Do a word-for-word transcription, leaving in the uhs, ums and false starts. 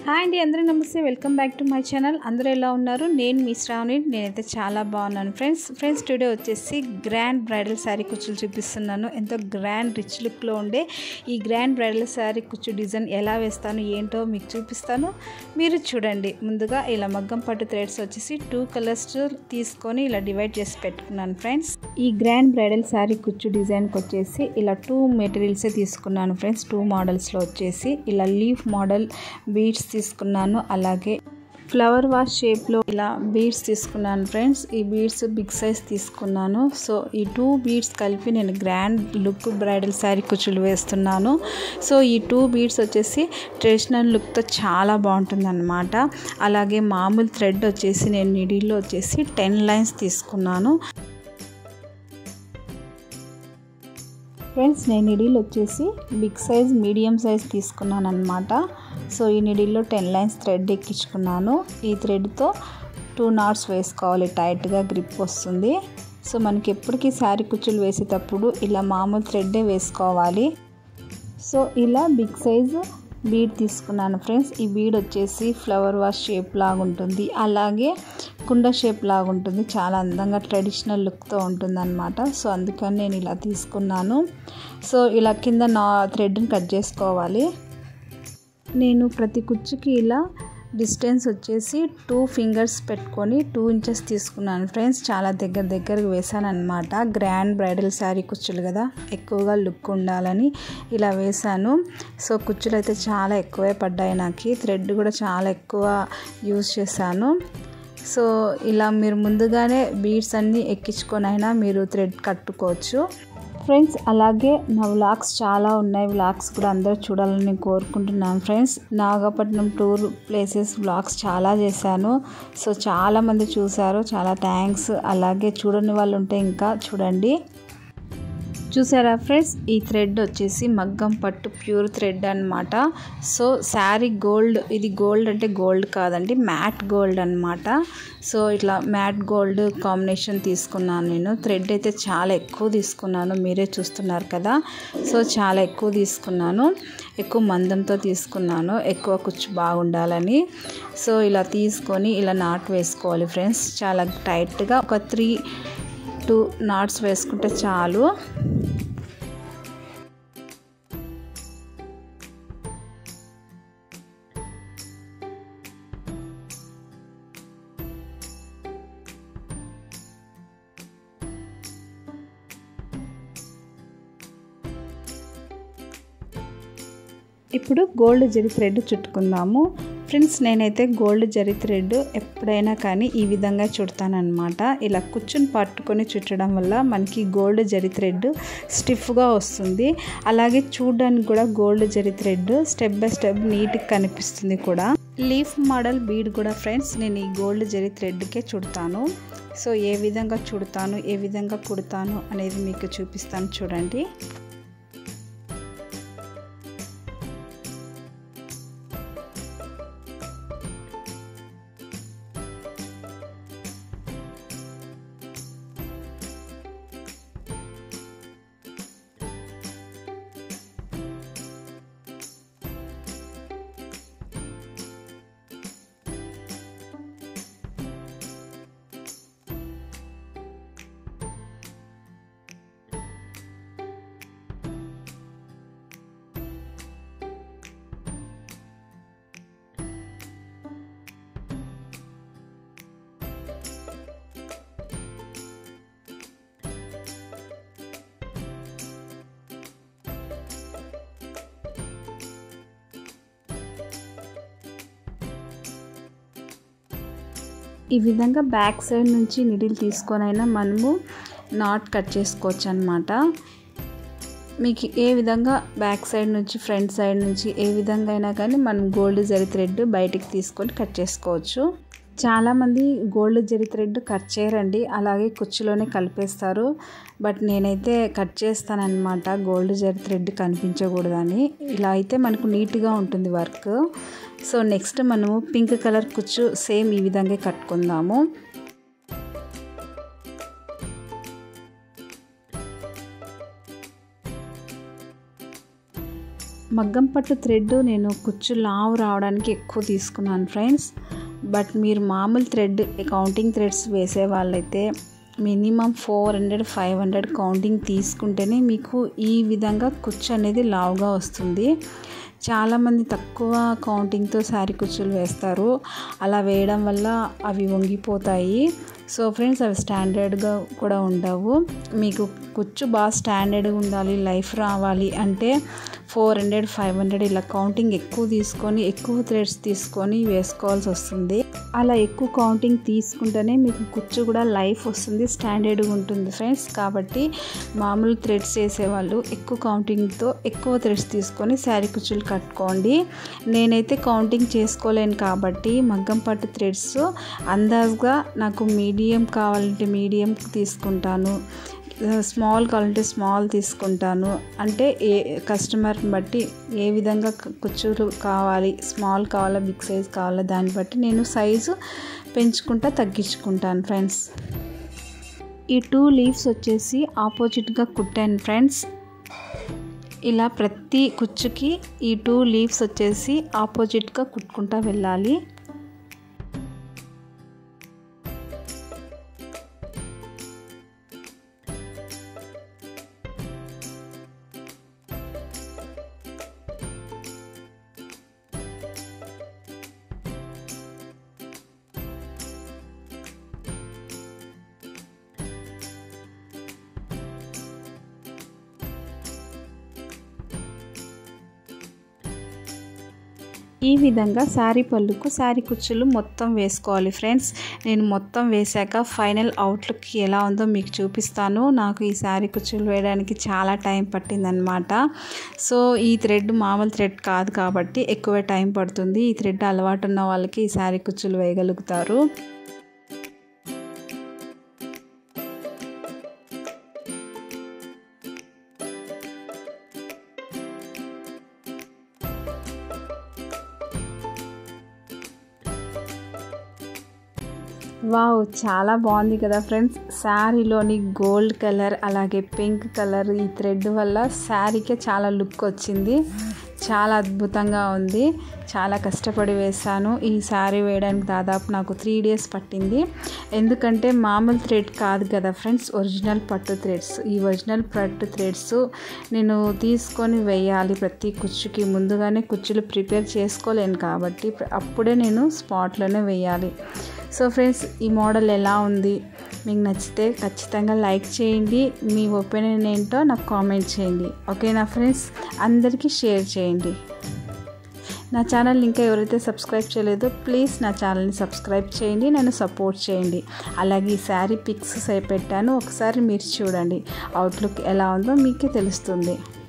Hi అండి, అందరూ నమస్తే. Welcome back to my channel. అందరూ ఎలా ఉన్నారు? నేను మీ శ్రావణి. నేనైతే చాలా బాగున్నాను ఫ్రెండ్స్. ఫ్రెండ్స్ టుడే వచ్చేసి గ్రాండ్ బ్రైడల్ శారీ కుచ్చులు చూపిస్తున్నాను. ఎంతో గ్రాండ్ రిచ్ లుక్లో ఉండే ఈ గ్రాండ్ బ్రైడల్ శారీ కుచ్చు డిజైన్ ఎలా వేస్తాను ఏంటో మీకు చూపిస్తాను, మీరు చూడండి. ముందుగా ఇలా మగ్గం పట్టు థ్రెడ్స్ వచ్చేసి టూ కలర్స్ తీసుకొని ఇలా డివైడ్ చేసి పెట్టుకున్నాను ఫ్రెండ్స్. ఈ గ్రాండ్ బ్రైడల్ శారీ కుచ్చు డిజైన్కి వచ్చేసి ఇలా టూ మెటీరియల్సే తీసుకున్నాను ఫ్రెండ్స్. టూ మోడల్స్లో వచ్చేసి ఇలా లీఫ్ మోడల్ బీడ్స్ తీసుకున్నాను, అలాగే ఫ్లవర్ వాష్ షేప్లో ఇలా బీడ్స్ తీసుకున్నాను ఫ్రెండ్స్. ఈ బీడ్స్ బిగ్ సైజ్ తీసుకున్నాను. సో ఈ టూ బీడ్స్ కలిపి నేను గ్రాండ్ లుక్ బ్రైడల్ శారీ కుచ్చులు వేస్తున్నాను. సో ఈ టూ బీడ్స్ వచ్చేసి ట్రెడిషనల్ లుక్తో చాలా బాగుంటుంది అన్నమాట. అలాగే మామూలు థ్రెడ్ వచ్చేసి నేను నిడిల్లో వచ్చేసి టెన్ లైన్స్ తీసుకున్నాను ఫ్రెండ్స్. నేను నిడిల్ వచ్చేసి బిగ్ సైజ్ మీడియం సైజ్ తీసుకున్నాను అనమాట. సో ఈ నిడిల్లో టెన్ లైన్స్ థ్రెడ్ ఎక్కించుకున్నాను. ఈ థ్రెడ్తో టూ నాట్స్ వేసుకోవాలి, టైట్గా గ్రిప్ వస్తుంది. సో మనకి ఎప్పటికీ శారీ కుచ్చులు వేసేటప్పుడు ఇలా మామూలు థ్రెడ్డే వేసుకోవాలి. సో ఇలా బిగ్ సైజు బీడ్ తీసుకున్నాను ఫ్రెండ్స్. ఈ బీడ్ వచ్చేసి ఫ్లవర్ వాష్ షేప్ లాగా ఉంటుంది, అలాగే కుండ షేప్ లాగా ఉంటుంది. చాలా అందంగా ట్రెడిషనల్ లుక్తో ఉంటుంది అనమాట. సో అందుకని నేను ఇలా తీసుకున్నాను. సో ఇలా కింద నా థ్రెడ్ని కట్ చేసుకోవాలి. నేను ప్రతి కుచ్చుకి ఇలా డిస్టెన్స్ వచ్చేసి టూ ఫింగర్స్ పెట్టుకొని టూ ఇంచెస్ తీసుకున్నాను ఫ్రెండ్స్. చాలా దగ్గర దగ్గరకు వేసాను అనమాట. గ్రాండ్ బ్రైడల్ శారీ కుచ్చులు కదా, ఎక్కువగా లుక్ ఉండాలని ఇలా వేసాను. సో కుచ్చులు అయితే చాలా ఎక్కువే పడ్డాయి నాకు. థ్రెడ్ కూడా చాలా ఎక్కువ యూజ్ చేశాను. సో ఇలా మీరు ముందుగానే బీడ్స్ అన్నీ ఎక్కించుకొని అయినా మీరు థ్రెడ్ కట్టుకోవచ్చు ఫ్రెండ్స్. అలాగే నా వ్లాగ్స్ చాలా ఉన్నాయి, వ్లాగ్స్ కూడా అందరూ చూడాలని నేను కోరుకుంటున్నాను friends. Nagapattinam tour places vlogs చాలా చేశాను. సో చాలామంది చూశారు, చాలా థ్యాంక్స్. అలాగే చూడని వాళ్ళు ఉంటే ఇంకా చూడండి. చూసారా ఫ్రెండ్స్, ఈ థ్రెడ్ వచ్చేసి మగ్గం పట్టు ప్యూర్ థ్రెడ్ అనమాట. సో శారీ గోల్డ్, ఇది గోల్డ్ అంటే గోల్డ్ కాదండి, మ్యాట్ గోల్డ్ అనమాట. సో ఇట్లా మ్యాట్ గోల్డ్ కాంబినేషన్ తీసుకున్నాను నేను. థ్రెడ్ అయితే చాలా ఎక్కువ తీసుకున్నాను, మీరే చూస్తున్నారు కదా. సో చాలా ఎక్కువ తీసుకున్నాను, ఎక్కువ మందంతో తీసుకున్నాను, ఎక్కువ కుచ్చు బాగుండాలని. సో ఇలా తీసుకొని ఇలా నాట్ వేసుకోవాలి ఫ్రెండ్స్. చాలా టైట్గా ఒక త్రీ టూ నాట్స్ వేసుకుంటే చాలు. ఇప్పుడు గోల్డ్ జరీ థ్రెడ్ చుట్టుకుందాము ఫ్రెండ్స్. నేనైతే గోల్డ్ జరీ థ్రెడ్ ఎప్పుడైనా కానీ ఈ విధంగా చుడతానమాట. ఇలా కుచ్చుని పట్టుకొని చుట్టడం వల్ల మనకి గోల్డ్ జరీ థ్రెడ్ స్టిఫ్గా వస్తుంది. అలాగే చూడడానికి కూడా gold zari thread step by step నీట్గా కనిపిస్తుంది కూడా. లీఫ్ మోడల్ బీడ్ కూడా ఫ్రెండ్స్ నేను ఈ గోల్డ్ జరీ థ్రెడ్కే చుడతాను. సో ఏ విధంగా చుడతాను, ఏ విధంగా కుడతాను అనేది మీకు చూపిస్తాను చూడండి. ఈ విధంగా బ్యాక్ సైడ్ నుంచి నిడిల్ తీసుకొని అయినా మనము నాట్ కట్ చేసుకోవచ్చు అనమాట. మీకు ఏ విధంగా బ్యాక్ సైడ్ నుంచి ఫ్రంట్ సైడ్ నుంచి ఏ విధంగా అయినా కానీ మనం గోల్డ్ జరీ థ్రెడ్ బయటికి తీసుకొని కట్ చేసుకోవచ్చు. చాలామంది గోల్డ్ జరీ థ్రెడ్ కట్ చేయరండి, అలాగే కుచ్చులోనే కలిపేస్తారు. బట్ నేనైతే కట్ చేస్తానన్నమాట, గోల్డ్ జరీ థ్రెడ్ కనిపించకూడదని. ఇలా అయితే మనకు నీట్గా ఉంటుంది వర్క్. సో నెక్స్ట్ మనము పింక్ కలర్ కుచ్చు సేమ్ ఈ విధంగా కట్టుకుందాము. మగ్గం పట్టు థ్రెడ్ నేను కుచ్చు లావు రావడానికి ఎక్కువ తీసుకున్నాను ఫ్రెండ్స్. బట్ మీరు మామూలు థ్రెడ్ కౌంటింగ్ థ్రెడ్స్ వేసే వాళ్ళైతే minimum four hundred five hundred counting తీసుకుంటేనే మీకు ఈ విధంగా కుచ్చు అనేది లావుగా వస్తుంది. చాలామంది తక్కువ కౌంటింగ్తో శారీ కుచ్చులు వేస్తారు. అలా వేయడం వల్ల అవి వంగిపోతాయి. సో ఫ్రెండ్స్ అవి స్టాండర్డ్గా కూడా ఉండవు. మీకు కుచ్చు బాగా స్టాండర్డ్గా ఉండాలి, లైఫ్ రావాలి అంటే ఫోర్ హండ్రెడ్ ఫైవ్ హండ్రెడ్ ఇలా కౌంటింగ్ ఎక్కువ తీసుకొని ఎక్కువ థ్రెడ్స్ తీసుకొని వేసుకోవాల్సి వస్తుంది. అలా ఎక్కువ కౌంటింగ్ తీసుకుంటేనే మీకు కుచ్చు కూడా లైఫ్ వస్తుంది, స్టాండర్డ్గా ఉంటుంది ఫ్రెండ్స్. కాబట్టి మామూలు థ్రెడ్స్ వేసేవాళ్ళు ఎక్కువ కౌంటింగ్తో ఎక్కువ థ్రెడ్స్ తీసుకొని శారీ కుచ్చులు కట్టుకోండి. నేనైతే కౌంటింగ్ చేసుకోలేను కాబట్టి మగ్గం పట్టు థ్రెడ్స్ అందాజుగా నాకు మీడియం కావాలంటే మీడియం తీసుకుంటాను, స్మాల్ కావాలంటే స్మాల్ తీసుకుంటాను. అంటే ఏ కస్టమర్ని బట్టి ఏ విధంగా కుచ్చులు కావాలి, స్మాల్ కావాలా బిగ్ సైజ్ కావాలా దాన్ని బట్టి నేను సైజు పెంచుకుంటా తగ్గించుకుంటాను ఫ్రెండ్స్. ఈ టూ లీవ్స్ వచ్చేసి ఆపోజిట్గా కుట్టాను ఫ్రెండ్స్. ఇలా ప్రతి కుచ్చుకి ఈ టూ లీవ్స్ వచ్చేసి ఆపోజిట్గా కుట్టుకుంటా వెళ్ళాలి. ఈ విధంగా శారీ పళ్ళుకు శారీ కుచ్చులు మొత్తం వేసుకోవాలి ఫ్రెండ్స్. నేను మొత్తం వేసాక ఫైనల్ అవుట్లుక్ ఎలా ఉందో మీకు చూపిస్తాను. నాకు ఈ శారీ కుచ్చులు వేయడానికి చాలా టైం పట్టిందనమాట. సో ఈ థ్రెడ్ మామూలు థ్రెడ్ కాదు కాబట్టి ఎక్కువ టైం పడుతుంది. ఈ థ్రెడ్ అలవాటు ఉన్న వాళ్ళకి ఈ శారీ కుచ్చులు వేయగలుగుతారు. వావ్, చాలా బాగుంది కదా ఫ్రెండ్స్. శారీలోని గోల్డ్ కలర్ అలాగే పింక్ కలర్ ఈ థ్రెడ్ వల్ల శారీకే చాలా లుక్ వచ్చింది. చాలా అద్భుతంగా ఉంది. చాలా కష్టపడి వేసాను. ఈ శారీ వేయడానికి దాదాపు నాకు త్రీ డేస్ పట్టింది. ఎందుకంటే మామూలు థ్రెడ్ కాదు కదా ఫ్రెండ్స్, ఒరిజినల్ పట్టు థ్రెడ్స్. ఈ ఒరిజినల్ పట్టు థ్రెడ్స్ నేను తీసుకొని వేయాలి ప్రతి కుచ్చుకి. ముందుగానే కుచ్చులు ప్రిపేర్ చేసుకోలేను కాబట్టి అప్పుడే నేను స్పాట్లోనే వేయాలి. సో ఫ్రెండ్స్ ఈ మోడల్ ఎలా ఉంది, మీకు నచ్చితే ఖచ్చితంగా లైక్ చేయండి. మీ ఒపీనియన్ ఏంటో నాకు కామెంట్ చేయండి. ఓకేనా ఫ్రెండ్స్, అందరికీ షేర్ చేయండి. నా ఛానల్ ఇంకా ఎవరైతే సబ్స్క్రైబ్ చేయలేదో ప్లీజ్ నా ఛానల్ని సబ్స్క్రైబ్ చేయండి, నన్ను సపోర్ట్ చేయండి. అలాగే ఈ శారీ పిక్స్ పెట్టాను, ఒకసారి మీరు చూడండి. అవుట్లుక్ ఎలా ఉందో మీకే తెలుస్తుంది.